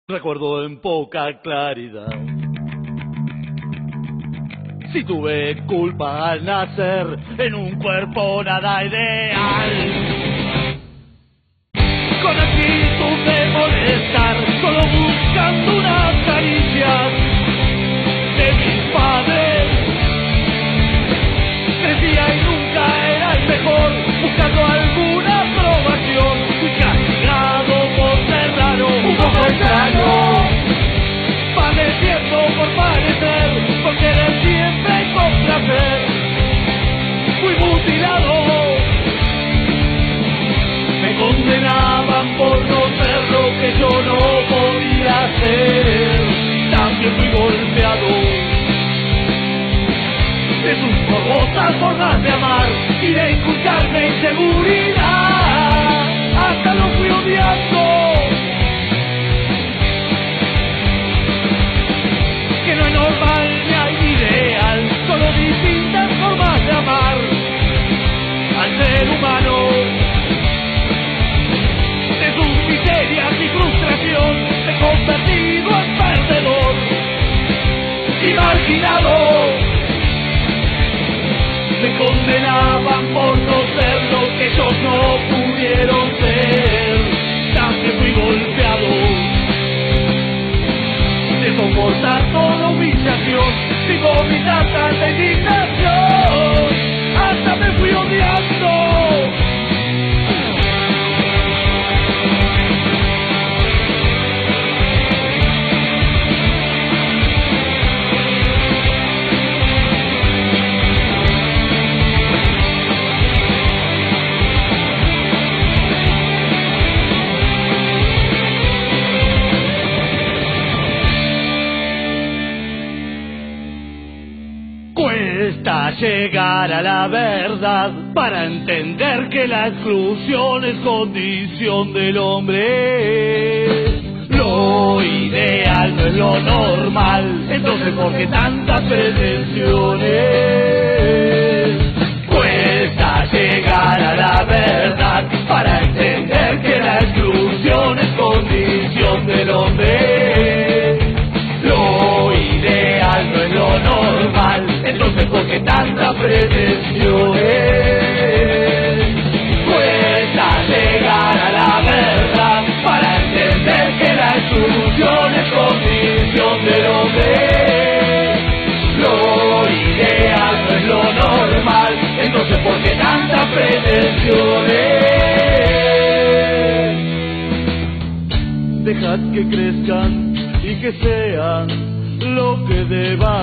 Recuerdo en poca claridad si tuve culpa al nacer en un cuerpo nada ideal, con actitud de molestar, solo buscando unas caricias de mis padres. Crecía y nunca era el mejor, buscando alguna aprobación. Fui castigado por ser raro, un poco extraño, padeciendo por parecer, por querer siempre y complacer. Fui mutilado, me condenaban por no ser lo que yo no podía ser. También fui golpeado de sus morbosas formas de amar y de inculcarme inseguridad. Hasta lo fui odiando, que no es normal ni hay ideal, solo distintas formas de amar al ser humano. De sus miserias y frustración me he convertido en perdedor y marginado. Me condenaban por no ser lo que ellos no pudieron ser. También fui golpeado de soportar toda humillación, sin vomitar tanta indignación. Hasta me fui odiando. Cuesta llegar a la verdad para entender que la exclusión es condición del hombre. Lo ideal no es lo normal, entonces ¿por qué tantas pretensiones? Cuesta llegar a la verdad para entender que la exclusión es condición del hombre. Lo ideal no es lo normal, entonces ¿por qué tantas pretensiones? Cuesta llegar a la verdad para entender que la exclusión es condición del hombre. Lo ideal no es lo normal, entonces ¿por qué tantas pretensiones? Dejad que crezcan y que sean lo que deban